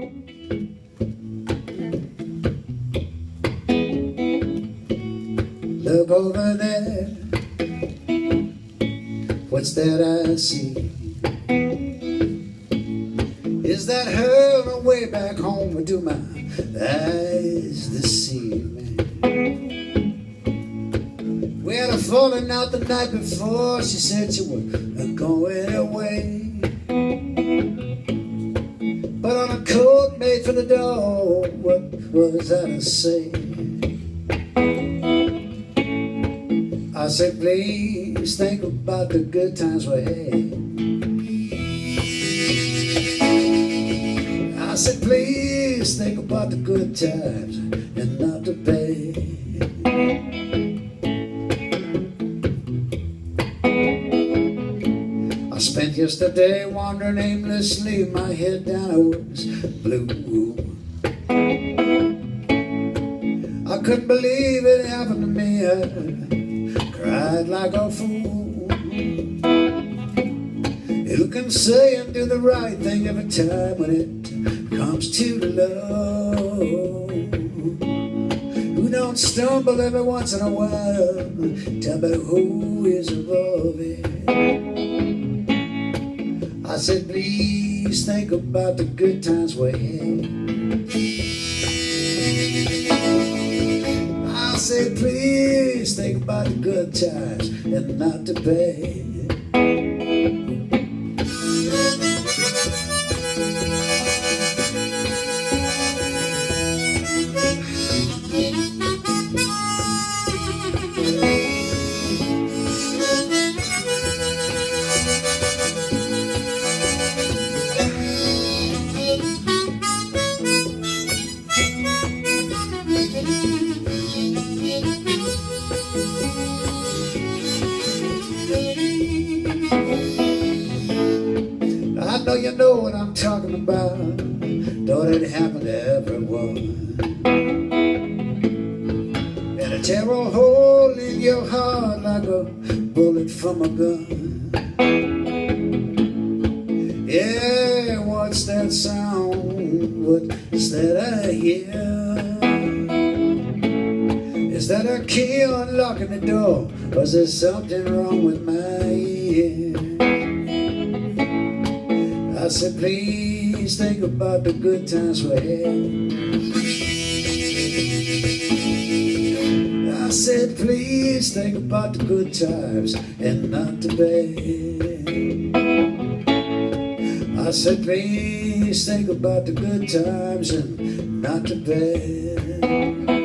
Look over there, what's that I see? Is that her on her way back home, or do my eyes deceive me? We had a falling out the night before. She said she was going away, but on a coat made for the door, what was I to say? I said, please think about the good times we had. I said, please think about the good times and not the bad. I spent yesterday wandering aimlessly, my head down, I was blue. I couldn't believe it happened to me. I cried like a fool. Who can say and do the right thing every time when it comes to love? Who don't stumble every once in a while? Tell me who is above it. I said, please think about the good times we had. I said, please think about the good times and not the bad. I know you know what I'm talking about. Don't it happen to everyone? And a tear a hole in your heart like a bullet from a gun. Yeah, what's that sound? What's that I hear? Is that a key unlocking the door? Or is there something wrong with my ear? I said, please think about the good times we had. I said, please think about the good times and not the bad. I said, please think about the good times and not the bad.